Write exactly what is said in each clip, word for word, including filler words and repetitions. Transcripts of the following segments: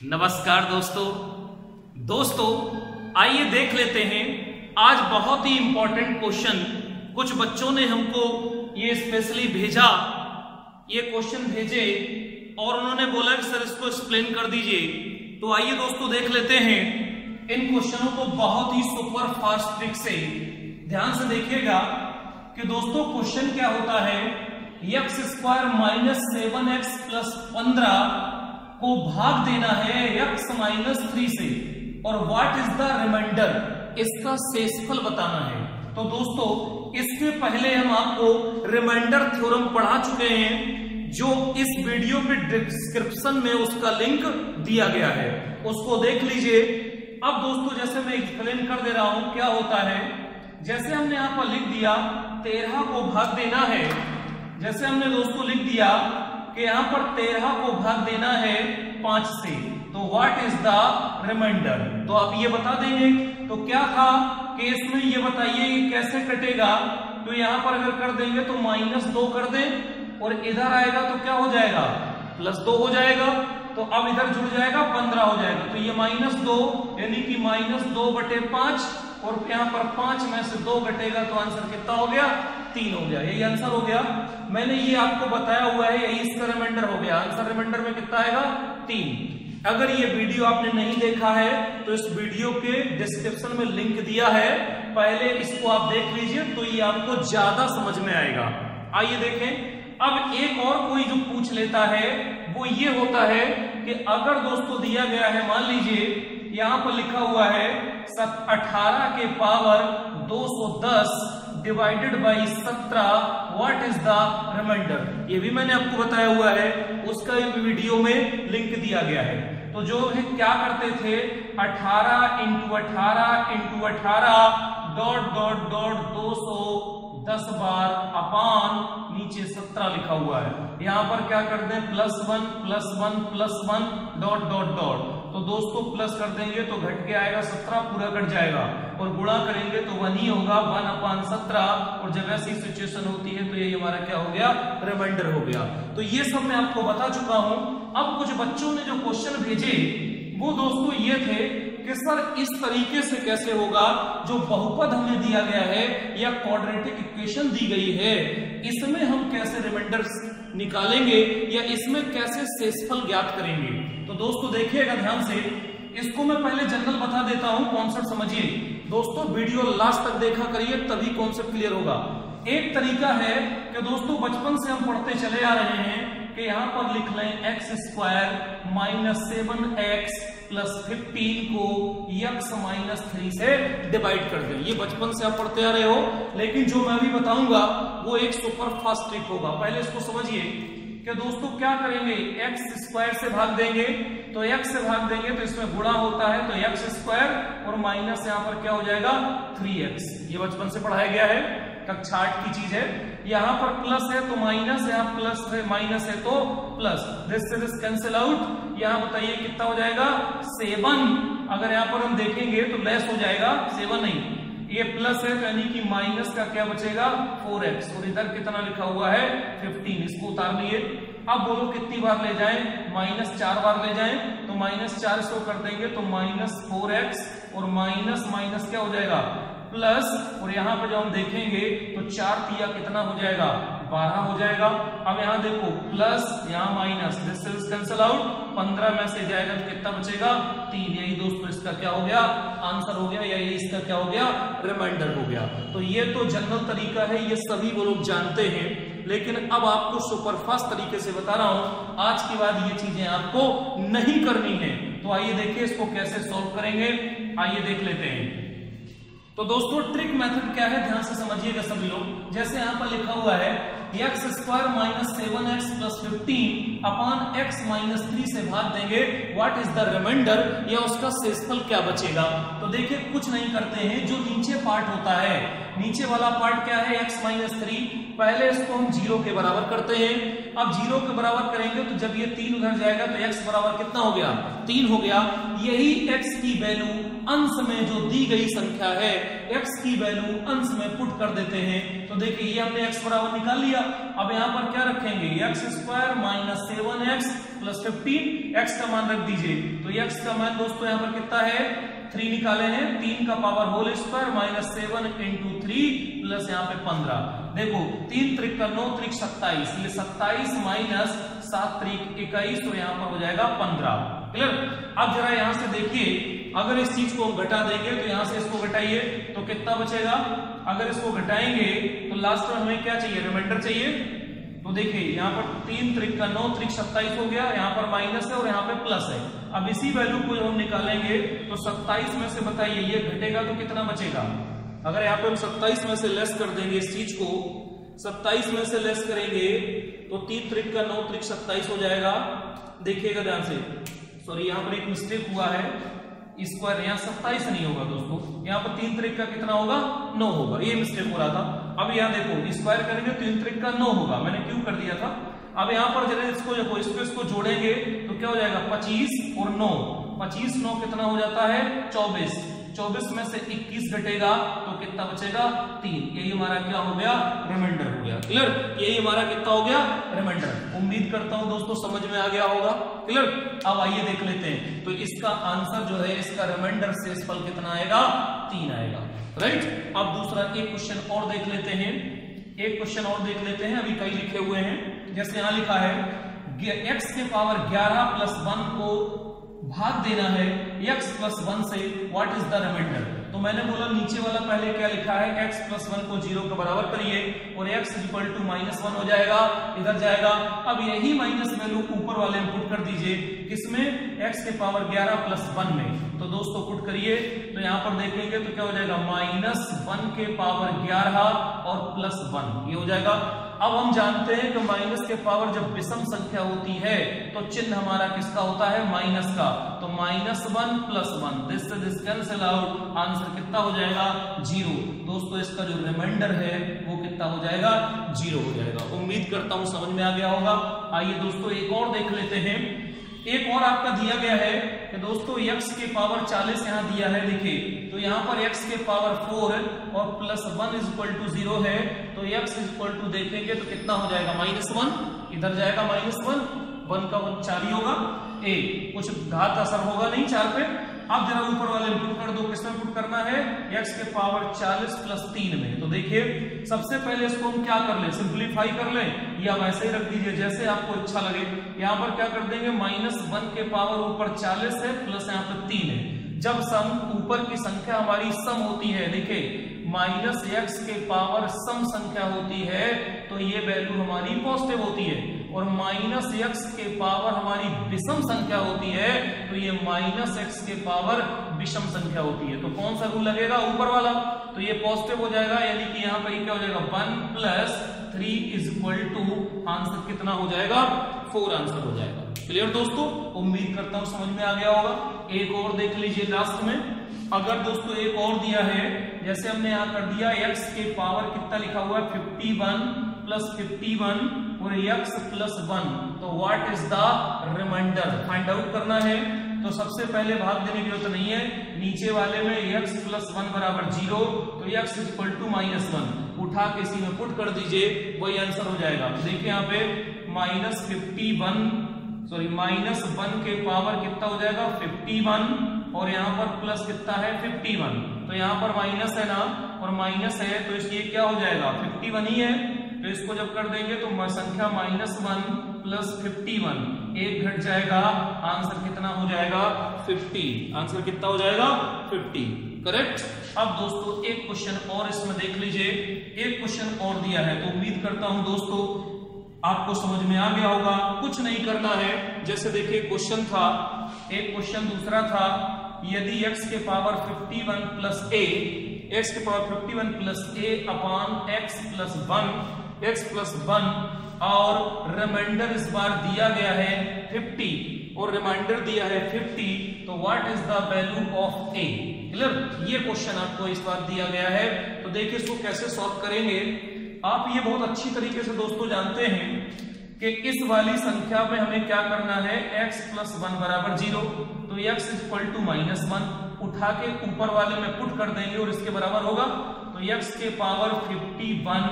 नमस्कार दोस्तों दोस्तों आइए देख लेते हैं आज बहुत ही इंपॉर्टेंट क्वेश्चन। कुछ बच्चों ने हमको ये स्पेशली भेजा, ये क्वेश्चन भेजे और उन्होंने बोला कि सर इसको एक्सप्लेन कर दीजिए। तो आइए दोस्तों देख लेते हैं इन क्वेश्चनों को बहुत ही सुपर फास्ट ट्रिक से। ध्यान से देखिएगा कि दोस्तों क्वेश्चन क्या होता है, x square minus seven x plus पंद्रह को भाग देना है x माइनस थ्री से और व्हाट इज द रिमाइंडर, इसका शेषफल बताना है। तो दोस्तों इसके पहले हम आपको रिमाइंडर थ्योरम पढ़ा चुके हैं, जो इस वीडियो के डिस्क्रिप्शन में उसका लिंक दिया गया है, उसको देख लीजिए। अब दोस्तों जैसे मैं एक्सप्लेन कर दे रहा हूं क्या होता है, जैसे हमने यहां पर लिख दिया तेरह को भाग देना है, जैसे हमने दोस्तों लिख दिया कि यहां पर तेरह को भाग देना है पांच से, तो व्हाट इज द रिमाइंडर। तो आप ये बता देंगे। तो क्या था कि इसमें ये बताइए ये कैसे कटेगा। तो यहां पर अगर कर देंगे तो माइनस दो कर दें और इधर आएगा तो क्या हो जाएगा, प्लस दो हो जाएगा। तो अब इधर जुड़ जाएगा पंद्रह हो जाएगा। तो ये माइनस दो यानी कि माइनस दो बटे पांच और यहाँ पर पांच में से दो घटेगा तो आंसर कितना हो गया, तीन हो गया। यही आंसर हो गया। मैंने ये आपको बताया हुआ है, यही इसका रिमाइंडर हो गया। आंसर रिमाइंडर में कितना आएगा, तीन। अगर ये वीडियो आपने नहीं देखा है तो इस वीडियो के डिस्क्रिप्शन में लिंक दिया है, पहले इसको आप देख लीजिए तो ये आपको ज्यादा समझ में आएगा। आइए देखें। अब एक और कोई जो पूछ लेता है वो ये होता है कि अगर दोस्तों दिया गया है, मान लीजिए यहां पर लिखा हुआ है अठारह के पावर दो सौ दस डिवाइडेड बाई सत्रह, व्हाट इज द रिमाइंडर। ये भी मैंने आपको बताया हुआ है, उसका वीडियो में लिंक दिया गया है। तो जो है क्या करते थे, अठारह इंटू अठारह इंटू अठारह डॉट डॉट डॉट दो सौ दस बार अपान नीचे सत्रह लिखा हुआ है। यहां पर क्या कर दें, plus one plus one plus one dot dot dot. तो दोस्तों प्लस कर देंगे तो घट के आएगा सत्रह, पूरा कट जाएगा, और गुणा करेंगे तो वन ही होगा, वन अपान सत्रह। और जब ऐसी सिचुएशन होती है तो ये हमारा क्या हो गया, रिमाइंडर हो गया। तो ये सब मैं आपको बता चुका हूं। अब कुछ बच्चों ने जो क्वेश्चन भेजे वो दोस्तों ये थे कि सर इस तरीके से कैसे होगा, जो बहुपद हमें दिया गया है या क्वाड्रेटिक इक्वेशन दी गई है, इसमें हम कैसे रिमाइंडर निकालेंगे या इसमें कैसे शेषफल ज्ञात करेंगे। तो दोस्तों देखिएगा ध्यान से, इसको मैं पहले जनरल बता देता हूं, कॉन्सेप्ट समझिए। दोस्तों वीडियो लास्ट तक देखा करिए तभी कॉन्सेप्ट क्लियर होगा। एक तरीका है कि दोस्तों बचपन से हम पढ़ते चले आ रहे हैं कि यहां पर लिख लें x square minus seven x plus fifteen को एक्स माइनस थ्री से डिवाइड कर दें। ये बचपन से आप पढ़ते आ रहे हो, लेकिन जो मैं भी बताऊंगा वो एक सुपर फास्ट ट्रिक होगा। पहले इसको समझिए कि दोस्तों क्या करेंगे, एक्स स्क्वायर से भाग देंगे, तो एक्स से भाग देंगे तो इसमें गुणा होता है, तो एक्स स्क्वायर और माइनस यहाँ पर क्या हो जाएगा, थ्री एक्स। ये बचपन से पढ़ाया गया है, कक्षा आठ की चीज है। यहाँ पर प्लस है तो माइनस, यहाँ प्लस है माइनस है तो प्लस, दिस से दिस कैंसिल आउट। यहाँ बताइए कितना हो जाएगा, सेवन। अगर यहाँ पर हम देखेंगे तो लेस हो जाएगा, सेवन नहीं, ये प्लस है तो यानी कि माइनस का क्या बचेगा, फोर एक्स। और इधर कितना लिखा हुआ है, फिफ्टीन। इसको उतार लिए। अब बोलो कितनी बार ले जाएं, माइनस चार बार ले जाएं, तो माइनस चार इसको कर देंगे तो माइनस फोर एक्स और माइनस माइनस क्या हो जाएगा, प्लस। और यहाँ पर जब हम देखेंगे तो चार तिया कितना हो जाएगा, बारह हो जाएगा। अब यहाँ देखो प्लस, यहाँ minus, this is cancel out, पंद्रह में से जाएगा तो कितना बचेगा, तीन। यही दोस्तों इसका क्या हो गया, आंसर हो गया, या ये इसका क्या हो गया, रिमाइंडर हो गया। तो ये तो जनरल तरीका है, ये सभी वो लोग जानते हैं, लेकिन अब आपको सुपरफास्ट तरीके से बता रहा हूं। आज के बाद ये चीजें आपको नहीं करनी है। तो आइए देखिए इसको कैसे सॉल्व करेंगे, आइए देख लेते हैं। तो दोस्तों ट्रिक मेथड क्या है, ध्यान से समझिएगा सभी लोग। जैसे यहां पर लिखा हुआ है x square minus seven x plus fifteen upon x minus three से भाग देंगे, व्हाट इज द रिमाइंडर, या उसका शेषफल क्या बचेगा। तो देखिए कुछ नहीं करते हैं, जो नीचे पार्ट होता है नीचे वाला पार्ट क्या है x माइनस थ्री, पहले इसको हम जीरो के बराबर करते हैं। अब जीरो के बराबर करेंगे तो जब ये तीन उधर जाएगा तो x बराबर कितना हो गया, तीन हो गया। यही x की वैल्यू अंश में जो दी गई संख्या है, x की वैल्यू अंश में पुट कर देते हैं। तो देखिए ये हमने x बराबर निकाल लिया। अब यहाँ पर क्या रखेंगे, x square minus seven x plus fifteen, x का मान रख दीजिए। तो x का मान दोस्तों यहाँ पर कितना है, थ्री निकाले हैं, तीन का power whole square minus seven into three plus यहाँ पे पंद्रह। देखो तीन त्रिक का नौ त्रिक सत्ताईस, ये सत्ताईस माइनस सात त्रिक इक्कीस, तो यहाँ पर हो जाएगा पंद्रह। क्लियर। अब जरा यहाँ से देखिए, अगर इस चीज को हम घटा देंगे तो यहाँ से इसको घटाइए तो कितना बचेगा। अगर इसको घटाएंगे तो लास्ट में हमें क्या चाहिए, रिमाइंडर चाहिए। तो देखिए यहाँ पर तीन त्रिक का नौ त्रिक सत्ताईस हो गया, यहाँ पर माइनस है और यहाँ पे प्लस है। अब इसी वैल्यू को जब हम निकालेंगे तो सत्ताईस में से बताइए ये घटेगा तो कितना बचेगा। अगर यहाँ पे हम सत्ताईस में से लेस कर देंगे, इस चीज को सत्ताईस में से लेस करेंगे तो तीन त्रिक का नौ त्रिक सत्ताईस हो जाएगा। देखिएगा ध्यान से, सॉरी यहाँ पर एक मिस्टेक हुआ है, स्क्वायर यहाँ सत्ताईस नहीं होगा दोस्तों, यहाँ पर तीन त्रिक का कितना होगा, नौ होगा, ये मिस्टेक हो रहा था। अब यहाँ देखो स्क्वायर करेंगे तीन त्रिक का नौ होगा, मैंने क्यों कर दिया था। अब यहाँ पर जरा इसको देखो, इसको इसको जोड़ेंगे तो क्या हो जाएगा, पच्चीस और नौ, पच्चीस नौ कितना हो जाता है, चौबीस, चौबीस में से इक्कीस घटेगा तो कितना बचेगा, तीन। यही हमारा क्या हो गया, रिमाइंडर हो गया। क्लियर, यही हमारा कितना हो गया, रिमाइंडर। उम्मीद करता हूं दोस्तों समझ में आ गया होगा। क्लियर। अब आइए देख लेते हैं, तो इसका आंसर जो है, इसका रिमाइंडर शेषफल कितना आएगा, तीन आएगा। राइट। अब दूसरा एक क्वेश्चन और देख लेते हैं, एक क्वेश्चन और देख लेते हैं, अभी कई लिखे हुए हैं। जैसे यहां लिखा है x के पावर ग्यारह प्लस वन को भाग देना है x प्लस वन से, व्हाट इज द रिमाइंडर। तो मैंने बोला नीचे वाला पहले क्या लिखा है, x प्लस वन को जीरो के बराबर करिए और x equal to minus one हो जाएगा, इधर जाएगा। अब यही माइनस वैल्यू ऊपर वाले में पुट कर दीजिए, किसमें, x के पावर ग्यारह प्लस वन में। तो दोस्तों पुट करिए, तो यहाँ पर देखेंगे तो क्या हो जाएगा, माइनस वन के पावर ग्यारह और प्लस वन, ये हो जाएगा। अब हम जानते हैं कि माइनस के पावर जब विषम संख्या होती है तो चिन्ह हमारा किसका होता है, माइनस का। तो minus one plus one, this से दिस कैंसिल आउट, आंसर कितना हो जाएगा, जीरो। दोस्तों इसका जो रिमाइंडर है वो कितना हो जाएगा, जीरो हो जाएगा। उम्मीद करता हूं समझ में आ गया होगा। आइए दोस्तों एक और देख लेते हैं। एक और आपका दिया गया है कि दोस्तों x के पावर चालीस यहाँ दिया है, देखिए तो यहाँ पर x के पावर फोर और plus one is equal to zero है, तो x इज इक्वल टू देखेंगे तो कितना हो जाएगा, माइनस वन, इधर जाएगा माइनस वन, वन का वन चार ही होगा, ए कुछ घात असर होगा नहीं चार पे। अब जरा ऊपर वाले में पुट कर दो, किसमें पुट करना है, x के पावर चालीस प्लस तीन में। तो देखिए सबसे पहले इसको हम क्या कर लें, सिंप्लीफाई कर लें या वैसे ही रख दीजिए जैसे आपको अच्छा लगे। यहाँ पर क्या कर देंगे, माइनस वन के पावर ऊपर चालीस है प्लस यहाँ पर तीन है। जब सम ऊपर की संख्या हमारी सम होती है, देखिए माइनस एक्स के पावर सम संख्या होती है तो ये वैल्यू हमारी पॉजिटिव होती है, और माइनस एक्स के पावर हमारी विषम संख्या होती है तो ये माइनस एक्स के पावर विषम संख्या होती है। तो कौन सा रूल लगेगा, ऊपर वाला, तो ये पॉजिटिव हो जाएगा, यानी कि यहाँ पर क्या हो जाएगा, one plus three is equal to, answer कितना हो जाएगा, फोर आंसर हो जाएगा। क्लियर दोस्तों, उम्मीद करता हूं समझ में आ गया होगा। एक और देख लीजिए लास्ट में, अगर दोस्तों एक और दिया है, जैसे हमने यहाँ कर दिया x के पावर कितना लिखा हुआ है, fifty one plus fifty one और x प्लस वन, तो what is the remainder, find out करना है। तो सबसे पहले भाग देने की जरूरत नहीं है, नीचे वाले में x प्लस वन बराबर जीरो, तो x is equal to minus one, उठा के इसी में पुट कर दीजिए, वही आंसर हो जाएगा। देखिए यहाँ पे minus fifty one sorry minus one के पावर कितना हो जाएगा, फिफ्टी वन, और यहाँ पर प्लस कितना है, फिफ्टी वन। तो यहाँ पर माइनस है ना, और माइनस है तो इसलिए क्या हो जाएगा, फिफ्टी वन ही है। तो इसको जब कर देंगे तो संख्या minus one plus fifty one, एक घट जाएगा, आंसर कितना हो जाएगा, फिफ्टी। आंसर कितना हो जाएगा, फिफ्टी। करेक्ट। अब दोस्तों एक क्वेश्चन और इसमें देख लीजिए, एक क्वेश्चन और दिया है, तो उम्मीद करता हूं दोस्तों आपको समझ में आ गया होगा। कुछ नहीं करना है, जैसे देखिए क्वेश्चन था, एक क्वेश्चन दूसरा था, यदि x के power fifty one plus a, x के power fifty one plus a upon x plus one, x plus one, और रिमाइंडर इस बार दिया गया है फिफ्टी और रिमाइंडर दिया है फिफ्टी, तो what is the value of a। Clear, ये क्वेश्चन आपको इस बार दिया गया है। तो देखिए इसको कैसे सॉल्व करेंगे। आप ये बहुत अच्छी तरीके से दोस्तों जानते हैं कि इस वाली संख्या में हमें क्या करना है, x प्लस वन बराबर जीरो, तो x is equal to minus one उठा के ऊपर वाले में पुट कर देंगे और इसके बराबर होगा, तो x के power fifty one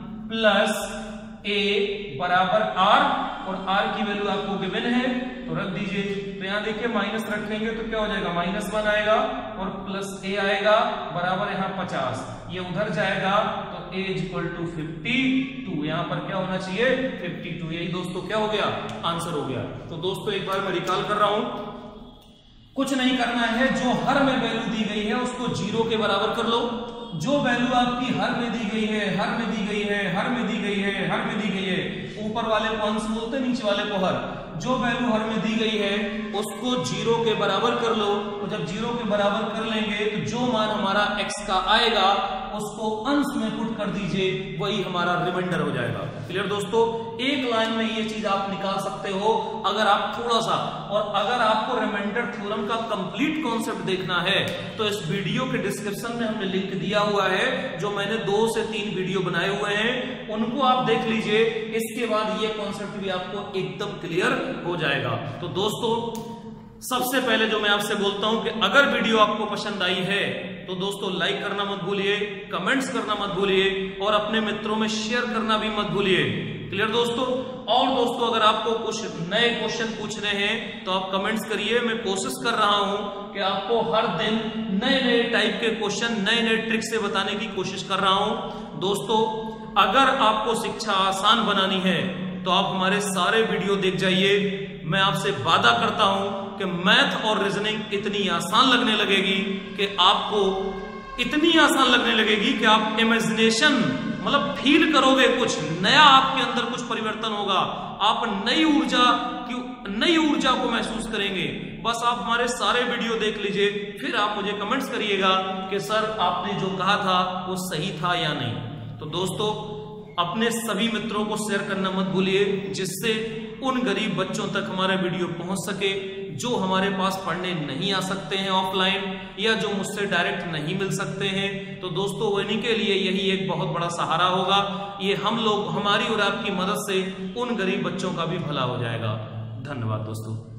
plus a बराबर r, और r की वैल्यू आपको गिवन है तो रख दीजिए। तो यहां देखिए माइनस रखेंगे तो क्या हो जाएगा, माइनस वन आएगा और प्लस a आएगा बराबर यहाँ पचास, ये उधर जाएगा तो a is equal to fifty two, यहाँ पर क्या होना चाहिए फिफ्टी टू। यही दोस्तों क्या हो गया, आंसर हो गया। तो दोस्तों एक बार मैं रिकॉल कर रहा हूं, कुछ नहीं करना है, जो हर में वैल्यू दी गई है उसको जीरो के बराबर कर लो। जो वैल्यू आपकी हर में दी गई है, हर में दी गई है, हर में दी गई है, हर में दी गई है, ऊपर वाले को अंश बोलते, नीचे वाले को हर, जो वैल्यू हर में दी गई है उसको जीरो के बराबर कर लो। तो जब जीरो के बराबर कर लेंगे तो जो मान हमारा x का आएगा उसको अंश में पुट कर दीजिए, वही हमारा रिमाइंडर हो जाएगा। क्लियर दोस्तों, एक लाइन में ये चीज आप निकाल सकते हो अगर आप थोड़ा सा, और अगर आपको रिमाइंडर थ्योरम का कंप्लीट कॉन्सेप्ट देखना है तो इस वीडियो के डिस्क्रिप्शन में हमने लिंक दिया हुआ है, जो मैंने दो से तीन वीडियो बनाए हुए हैं, उनको आप देख लीजिए। इसके बाद ये कॉन्सेप्ट भी आपको एकदम क्लियर हो जाएगा। तो दोस्तों सबसे पहले जो मैं आपसे बोलता हूं कि अगर वीडियो आपको पसंद आई है तो दोस्तों लाइक करना मत भूलिए, कमेंट्स करना मत भूलिए और अपने मित्रों में शेयर करना भी मत भूलिए। क्लियर दोस्तों, और दोस्तों अगर आपको कुछ नए क्वेश्चन पूछने हैं तो आप कमेंट्स करिए, मैं कोशिश कर रहा हूं कि आपको हर दिन नए नए टाइप के क्वेश्चन नए नए ट्रिक से बताने की कोशिश कर रहा हूं। दोस्तों अगर आपको शिक्षा आसान बनानी है तो आप हमारे सारे वीडियो देख जाइए। मैं आपसे वादा करता हूं कि मैथ और रीजनिंग इतनी आसान लगने लगेगी कि आपको इतनी आसान लगने लगेगी कि आप इमेजिनेशन मतलब फील करोगे, कुछ नया आपके अंदर कुछ परिवर्तन होगा, आप नई ऊर्जा की नई ऊर्जा को महसूस करेंगे। बस आप हमारे सारे वीडियो देख लीजिए, फिर आप मुझे कमेंट्स करिएगा कि सर आपने जो कहा था वो सही था या नहीं। तो दोस्तों अपने सभी मित्रों को शेयर करना मत भूलिए, जिससे उन गरीब बच्चों तक हमारा वीडियो पहुंच सके जो हमारे पास पढ़ने नहीं आ सकते हैं ऑफलाइन, या जो मुझसे डायरेक्ट नहीं मिल सकते हैं। तो दोस्तों उन्हीं के लिए यही एक बहुत बड़ा सहारा होगा। ये हम लोग, हमारी और आपकी मदद से उन गरीब बच्चों का भी भला हो जाएगा। धन्यवाद दोस्तों।